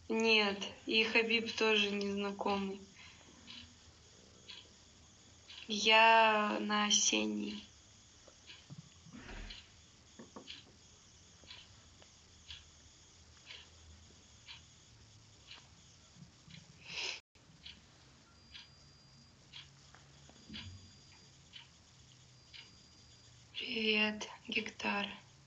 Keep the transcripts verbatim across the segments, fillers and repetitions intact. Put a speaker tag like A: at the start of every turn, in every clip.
A: Нет, и Хабиб тоже незнакомый. Я на осенний. Привет, Гектар.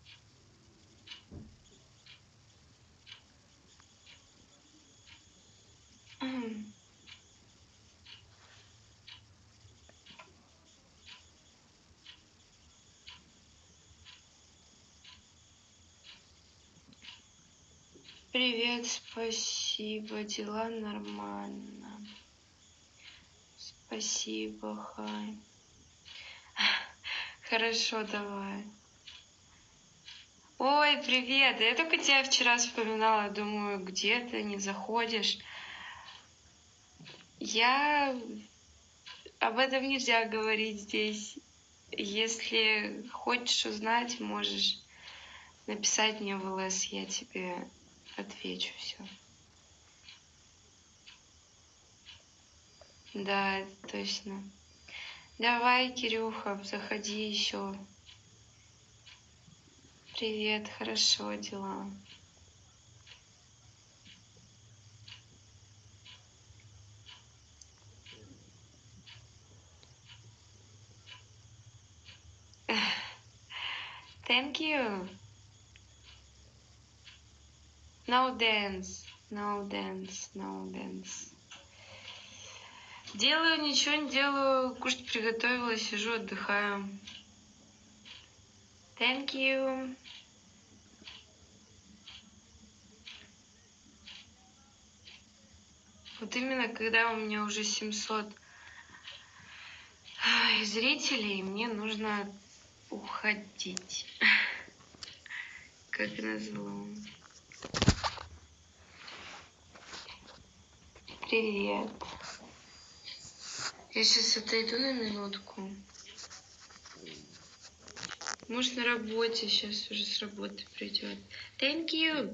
A: М. Привет, спасибо, дела нормально. Спасибо, Хай. Хорошо, давай. Ой, привет! Я только тебя вчера вспоминала, думаю, где ты, не заходишь. Я... Об этом нельзя говорить здесь. Если хочешь узнать, можешь написать мне в ЛС, я тебе отвечу все. Да, точно. Давай, Кирюха, заходи еще. Привет, хорошо, дела. Thank you. No dance, no dance, no dance. Делаю, ничего не делаю, кушать приготовила, сижу, отдыхаю. Thank you. Вот именно когда у меня уже семьсот зрителей, мне нужно уходить. Как назло. Привет. Я сейчас отойду на минутку. Муж на работе, сейчас уже с работы придет. Thank you.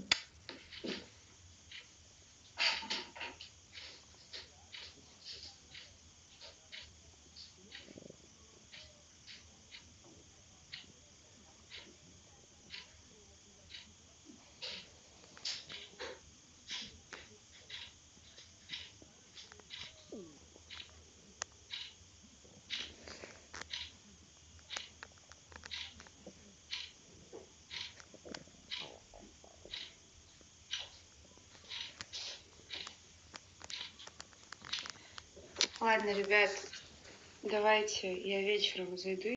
A: Ладно, ребят, давайте я вечером зайду.